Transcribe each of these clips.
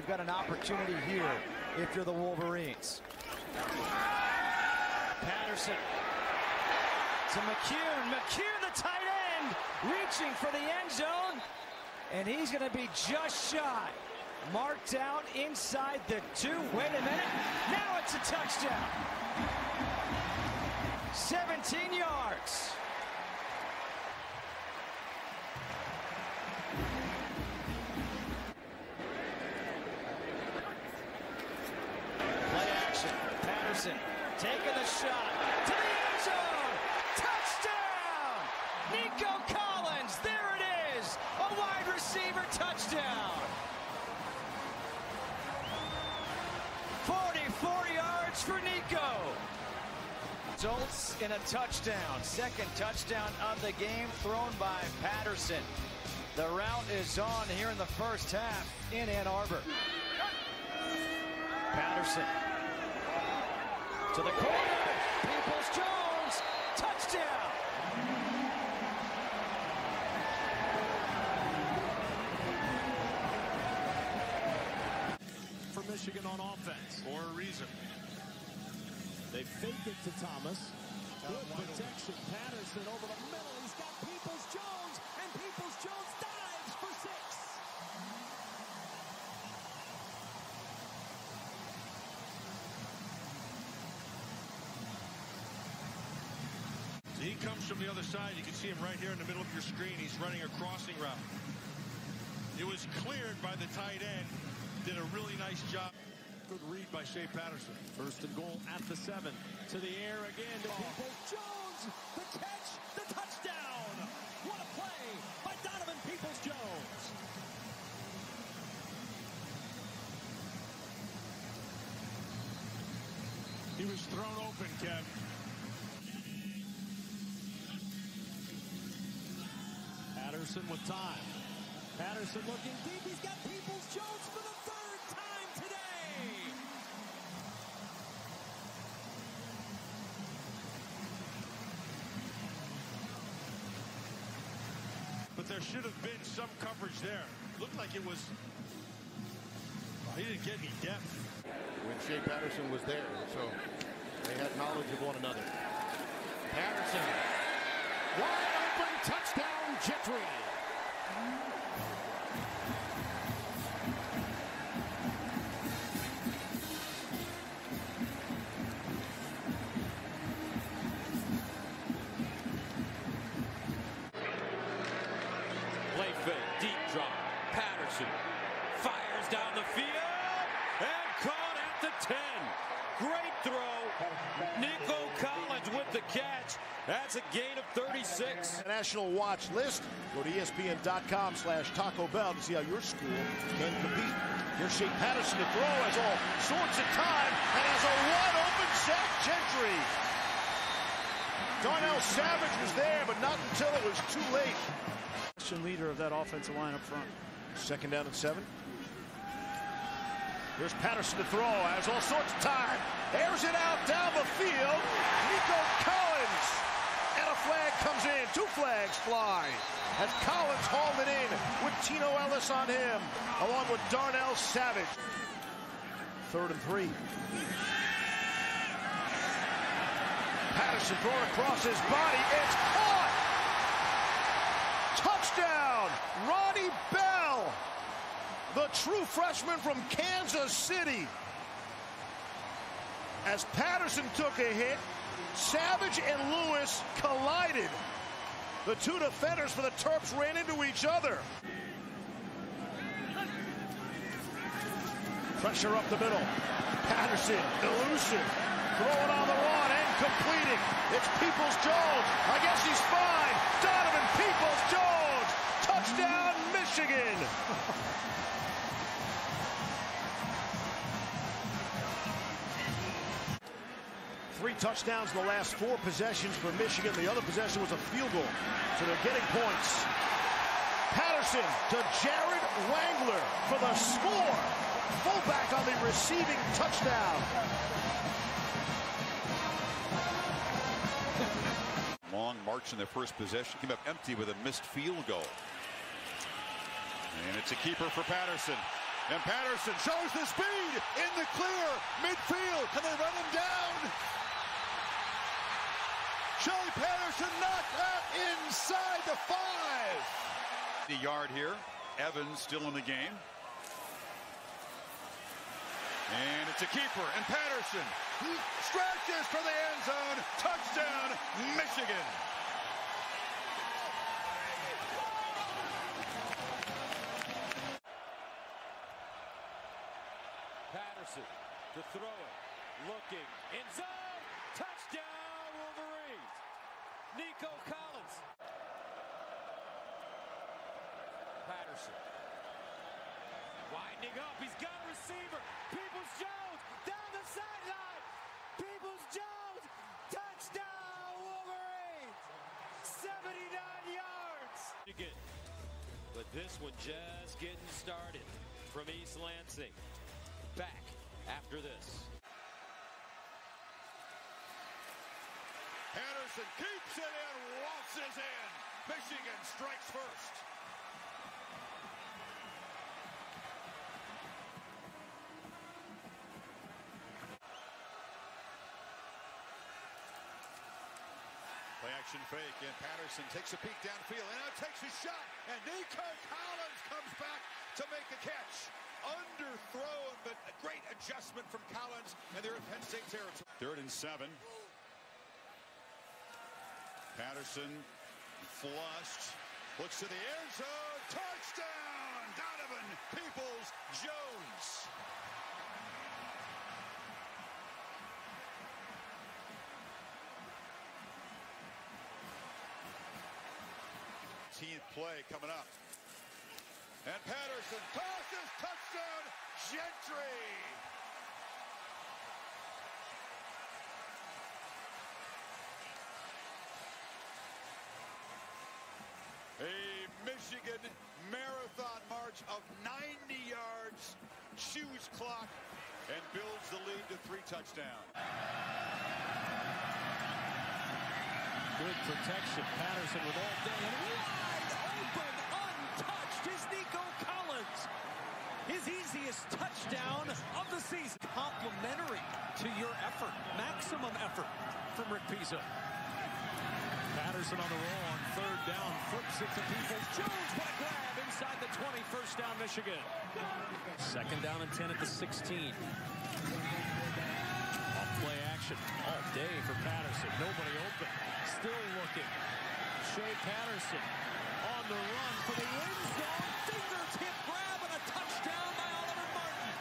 got an opportunity here if you're the Wolverines. Patterson to McCune. McCune, the tight end, reaching for the end zone, and he's going to be just shy. Marked out inside the 2. Wait a minute. Now it's a touchdown. 17 yards. Play action. Patterson taking the shot to the end zone. Touchdown! Nico Collins. There it is. A wide receiver touchdown. 44 yards for Nico. Results in a touchdown. Second touchdown of the game thrown by Patterson. The route is on here in the first half in Ann Arbor. Patterson to the corner. Peoples-Jones. Touchdown. For Michigan on offense. For a reason. They fake it to Thomas. Good protection. Patterson over the middle. He's got Peoples-Jones, and Peoples-Jones dives for 6. So he comes from the other side. You can see him right here in the middle of your screen. He's running a crossing route. It was cleared by the tight end. Did a really nice job. Good read by Shea Patterson. First and goal at the 7. To the air again to Peoples-Jones. The catch, the touchdown. What a play by Donovan Peoples-Jones. He was thrown open, Kev. Patterson with time. Patterson looking deep. He's got Peoples-Jones for the 3rd time today. But there should have been some coverage there. Looked like it was. Well, he didn't get any depth. When Shea Patterson was there, so they had knowledge of one another. Patterson, wide open, touchdown, Gentry. Play fake, deep drop. Patterson fires down the field and caught at the 10. Great throw. Nico Collins with the catch. That's a gain of 36. National watch list. Go to ESPN.com/Taco Bell to see how your school can compete. Here's Shea Patterson to throw as all sorts of time and has a wide open Zach Gentry. Darnell Savage was there, but not until it was too late. Leader of that offensive line up front. Second down and 7. Here's Patterson to throw, has all sorts of time. Airs it out down the field. Nico Collins. And a flag comes in. 2 flags fly. As Collins hauled it in with Tino Ellis on him, along with Darnell Savage. 3rd and 3. Patterson throwing across his body. It's caught. Touchdown, Ronnie Bell, the true freshman from Kansas City. As Patterson took a hit, Savage and Lewis collided. The 2 defenders for the Terps ran into each other. Pressure up the middle. Patterson, elusive, throwing on the run and completing. It's Peoples-Jones. I guess he's fine. Donovan Peoples-Jones. Touchdown, Michigan. 3 touchdowns in the last 4 possessions for Michigan. The other possession was a field goal, so they're getting points. Patterson to Jared Wangler for the score. Fullback on the receiving touchdown. Long march in their first possession, came up empty with a missed field goal. And it's a keeper for Patterson. And Patterson shows the speed in the clear midfield. Can they run him down? Shea Patterson knocked out inside the 5. The yard here. Evans still in the game. And it's a keeper. And Patterson stretches for the end zone. Touchdown, Michigan. Patterson to throw it. Looking. In zone. Touchdown, Wolverines. Nico Collins. Patterson. Widening up. He's got a receiver. Peoples-Jones down the sideline. Peoples-Jones. Touchdown, Wolverines. 79 yards. But this one just getting started from East Lansing. Back after this. Patterson keeps it in, waltzes in. Michigan strikes first. Play action fake, and Patterson takes a peek downfield, and now takes a shot, and Nico Collins comes back to make the catch. Underthrown, but a great adjustment from Collins, and they're in Penn State territory. 3rd and 7. Patterson flushed, looks to the end zone, touchdown, Donovan Peoples-Jones. Play coming up. And Patterson tosses, touchdown, Gentry. A Michigan marathon march of 90 yards, chews clock, and builds the lead to 3 touchdowns. Good protection. Patterson with all day. And wide open, untouched is Nico Collins. His easiest touchdown of the season. Complimentary to your effort. Maximum effort from Rick Pizzo. Patterson on the roll on 3rd down. Flips it to Peoples-Jones. What a grab inside the 20. First down, Michigan. 2nd down and 10 at the 16. Play action all day for Patterson. Nobody open. Still looking. Shea Patterson on the run for the end zone. Fingertip grab and a touchdown by Oliver Martin.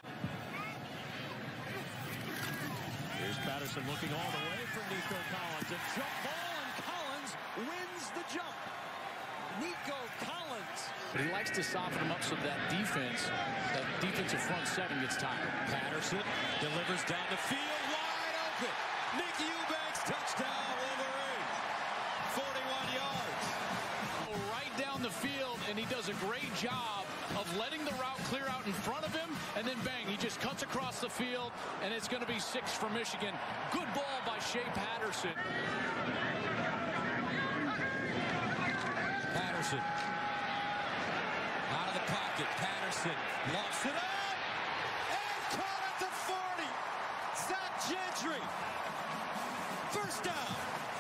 Here's Patterson looking all the way for Nico Collins. A jump ball, and Collins wins the jump. Nico Collins. But he likes to soften him up so that defensive front 7 gets tired. Patterson delivers down the field. Nick Eubanks, touchdown, Wolverine. 41 yards. Right down the field, and he does a great job of letting the route clear out in front of him, and then bang, he just cuts across the field, and it's going to be 6 for Michigan. Good ball by Shea Patterson. Patterson out of the pocket. Patterson lofts it up. Gentry. First down.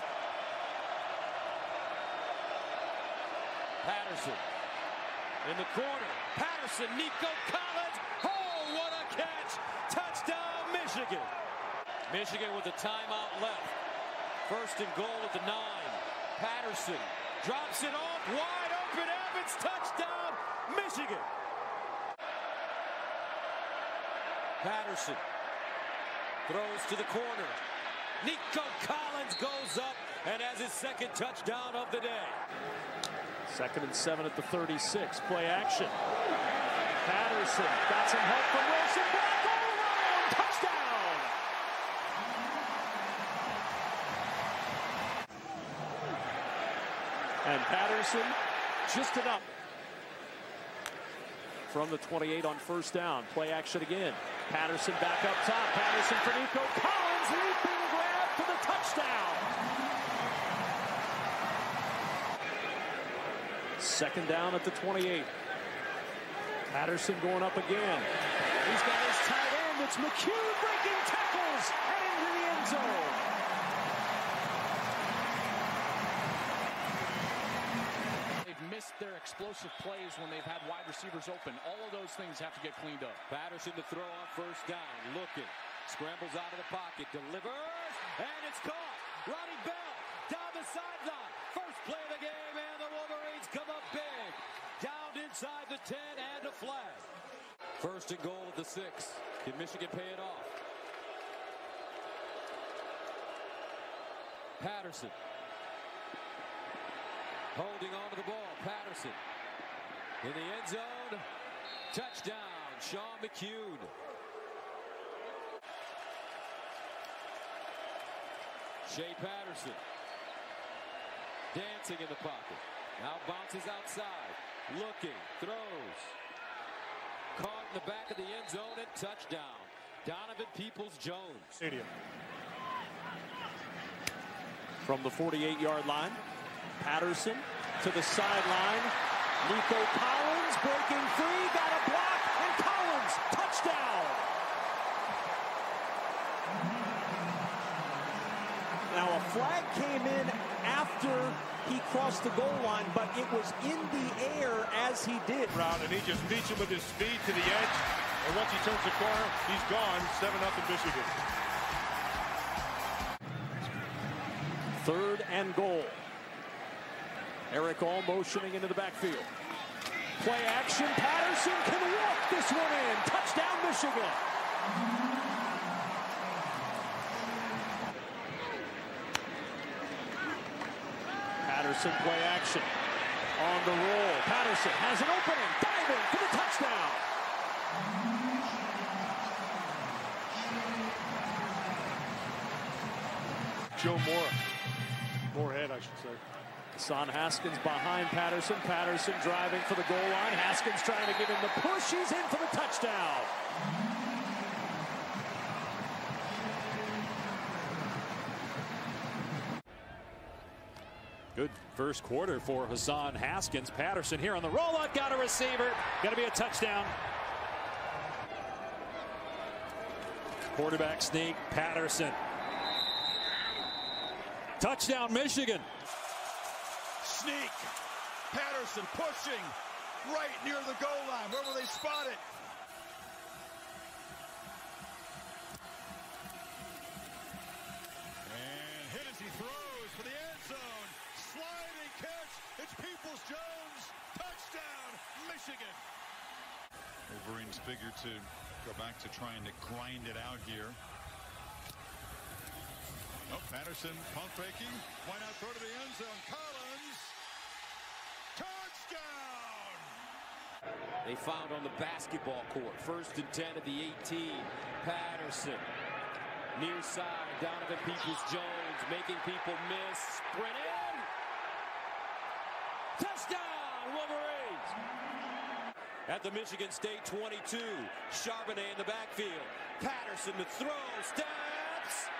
Patterson in the corner. Patterson, Nico Collins. Oh, what a catch. Touchdown, Michigan. Michigan with a timeout left. 1st and goal at the 9. Patterson drops it off. Wide open. Evans. Touchdown, Michigan. Patterson throws to the corner. Nico Collins goes up and has his 2nd touchdown of the day. 2nd and 7 at the 36. Play action. Patterson got some help from Wilson. Back all around. Touchdown. And Patterson just enough. From the 28 on 1st down. Play action again. Patterson back up top. Patterson for Nico Collins. Leaping grab for the touchdown. 2nd down at the 28. Patterson going up again. He's got his tight end. It's McCune breaking tackles and into the end zone. They've missed their explosive plays when they've had wide receivers open. All of those things have to get cleaned up. Patterson to throw on first down. Looking. Scrambles out of the pocket. Delivers. And it's caught. Ronnie Bell down the sideline. First play of the game. And the Wolverines come up big. Down inside the 10 and a flag. First and goal at the 6. Can Michigan pay it off? Patterson. Holding on to the ball. Patterson. In the end zone. Touchdown. Sean McCune. Shea Patterson. Dancing in the pocket. Now bounces outside. Looking. Throws. Caught in the back of the end zone and touchdown. Donovan Peoples-Jones. Stadium. From the 48-yard line. Patterson to the sideline. Nico Collins breaking free. Got a block. And Collins. Touchdown. Now a flag came in after he crossed the goal line, but it was in the air as he did. And he just beats him with his speed to the edge. And once he turns the corner, he's gone. 7-0 Michigan. Third and goal. Eric All motioning into the backfield. Play action. Patterson can walk this one in. Touchdown, Michigan. Patterson play action. On the roll. Patterson has an opening. Diving for the touchdown. Joe Moorhead, I should say. Hassan Haskins behind Patterson. Patterson driving for the goal line. Haskins trying to give him the push. He's in for the touchdown. Good first quarter for Hassan Haskins. Patterson here on the rollout. Got a receiver. Got to be a touchdown. Quarterback sneak. Patterson. Touchdown, Michigan. Sneak. Patterson pushing right near the goal line. Where will they spot it? And hit as he throws for the end zone. Sliding catch. It's Peoples-Jones. Touchdown, Michigan. Wolverines figure to go back to trying to grind it out here. Oh, Patterson pump faking. Why not throw to the end zone? Collins. Touchdown! They found on the basketball court. First and 10 at the 18. Patterson. Near side. Donovan Peoples-Jones making people miss. Sprint in. Touchdown, Wolverines! At the Michigan State 22. Charbonnet in the backfield. Patterson to throw. Steps.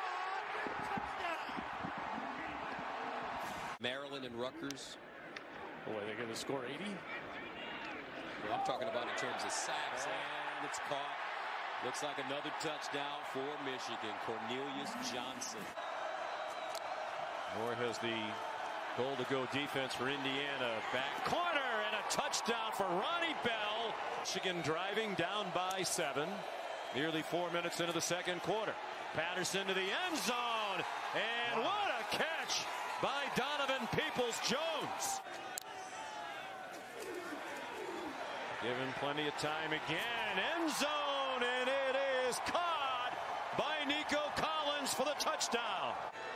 Maryland and Rutgers. Boy, they're going to score 80. Well, I'm talking about in terms of sacks, and it's caught. Looks like another touchdown for Michigan. Cornelius Johnson. Moore has the goal-to-go defense for Indiana. Back corner and a touchdown for Ronnie Bell. Michigan driving down by 7. Nearly 4 minutes into the second quarter. Patterson to the end zone. And what a catch by Donovan Peoples-Jones. Given plenty of time again. End zone, and it is caught by Nico Collins for the touchdown.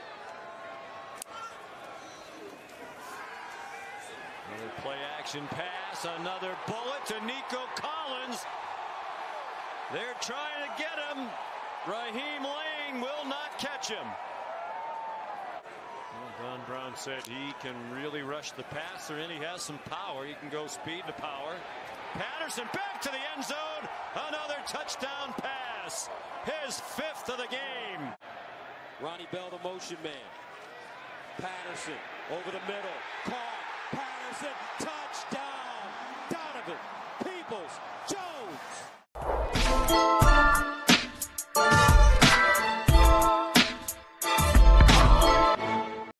Another play action pass, another bullet to Nico Collins. They're trying to get him. Raheem Lang will not catch him. Well, Don Brown said he can really rush the passer, and he has some power. He can go speed to power. Patterson back to the end zone. Another touchdown pass. His 5th of the game. Ronnie Bell, the motion man. Patterson over the middle. Caught. Patterson. Touchdown. Donovan Peoples Jones.